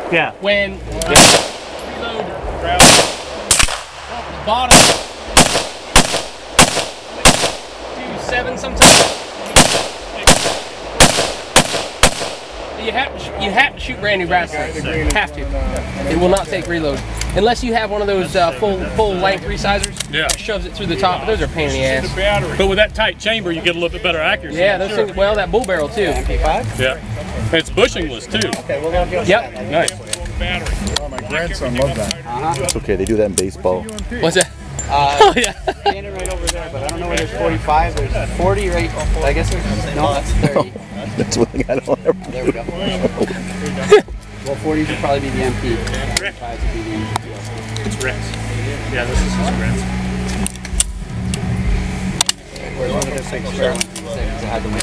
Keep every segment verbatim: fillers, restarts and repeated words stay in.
Yeah. When uh, reload bottom two seven sometimes. You have to you have to shoot brand new brass slings. You have to. It will not take reload unless you have one of those uh, full full length resizers. Yeah. That shoves it through the top. Those are a pain in the ass. But with that tight chamber, you get a little bit better accuracy. Yeah, those sure. things. Well, that bull barrel too. M P five? Yeah. And it's bushingless too. Okay, we're gonna go. Yep. Nice. Oh, my grandson loves that. Uh-huh. It's okay, they do that in baseball. What's that? Uh, Oh yeah. standing right over there, but I don't know where there's forty-five. There's forty right. I guess there's no. That's thirty. That's one thing I don't ever Oh, there we go. Well, forties would probably be the M P. fives would be the M P. It's Rex. Yeah, this is his Rex. Where's one of those things? Sure. I had the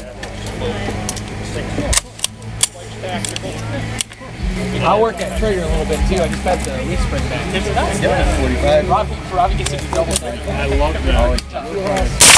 I'll work that trigger a little bit too. I just got the leaf spring back. forty-five. Robbie, Robbie gets it to double. I love that.